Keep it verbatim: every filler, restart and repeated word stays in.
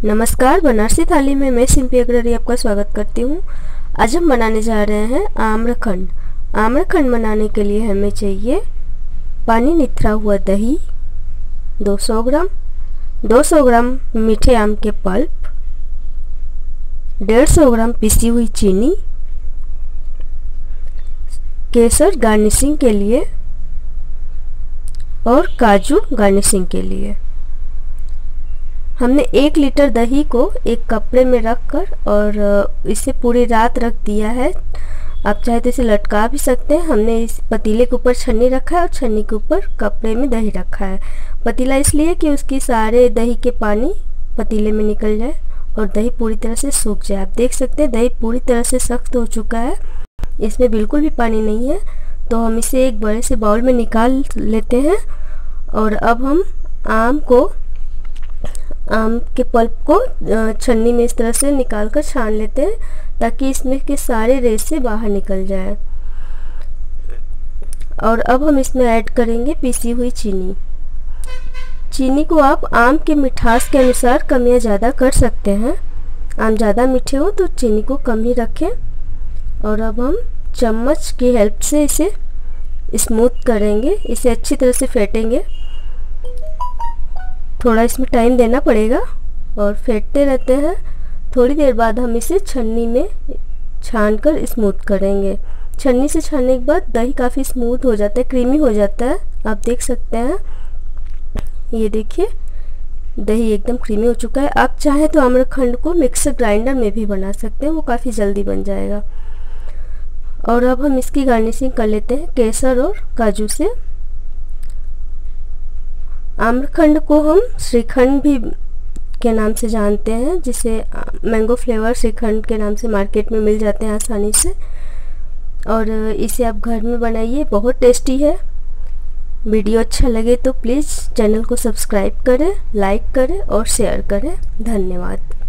नमस्कार, बनारसी थाली में मैं सिंपी अग्रवाल आपका स्वागत करती हूँ। आज हम बनाने जा रहे हैं आम्रखंड। आम्रखंड बनाने के लिए हमें चाहिए पानी निथरा हुआ दही दो सौ ग्राम, दो सौ ग्राम मीठे आम के पल्प, डेढ़ सौ ग्राम पिसी हुई चीनी, केसर गार्निशिंग के लिए और काजू गार्निशिंग के लिए। हमने एक लीटर दही को एक कपड़े में रखकर और इसे पूरी रात रख दिया है। आप चाहे तो इसे लटका भी सकते हैं। हमने इस पतीले के ऊपर छन्नी रखा है और छन्नी के ऊपर कपड़े में दही रखा है। पतीला इसलिए कि उसकी सारे दही के पानी पतीले में निकल जाए और दही पूरी तरह से सूख जाए। आप देख सकते हैं दही पूरी तरह से सख्त हो चुका है, इसमें बिल्कुल भी पानी नहीं है। तो हम इसे एक बड़े से बाउल में निकाल लेते हैं और अब हम आम को आम के पल्प को छन्नी में इस तरह से निकाल कर छान लेते हैं ताकि इसमें के सारे रेशे बाहर निकल जाए। और अब हम इसमें ऐड करेंगे पीसी हुई चीनी। चीनी को आप आम के मिठास के अनुसार कम या ज़्यादा कर सकते हैं। आम ज़्यादा मीठे हो तो चीनी को कम ही रखें। और अब हम चम्मच की हेल्प से इसे स्मूथ करेंगे, इसे अच्छी तरह से फेंटेंगे। थोड़ा इसमें टाइम देना पड़ेगा और फेंटते रहते हैं। थोड़ी देर बाद हम इसे छन्नी में छान कर स्मूथ करेंगे। छन्नी से छानने के बाद दही काफ़ी स्मूथ हो जाता है, क्रीमी हो जाता है। आप देख सकते हैं, ये देखिए दही एकदम क्रीमी हो चुका है। आप चाहें तो आम्रखंड को मिक्सर ग्राइंडर में भी बना सकते हैं, वो काफ़ी जल्दी बन जाएगा। और अब हम इसकी गार्निशिंग कर लेते हैं केसर और काजू से। आम्रखंड को हम श्रीखंड भी के नाम से जानते हैं, जिसे मैंगो फ्लेवर श्रीखंड के नाम से मार्केट में मिल जाते हैं आसानी से। और इसे आप घर में बनाइए, बहुत टेस्टी है। वीडियो अच्छा लगे तो प्लीज़ चैनल को सब्सक्राइब करें, लाइक करें और शेयर करें। धन्यवाद।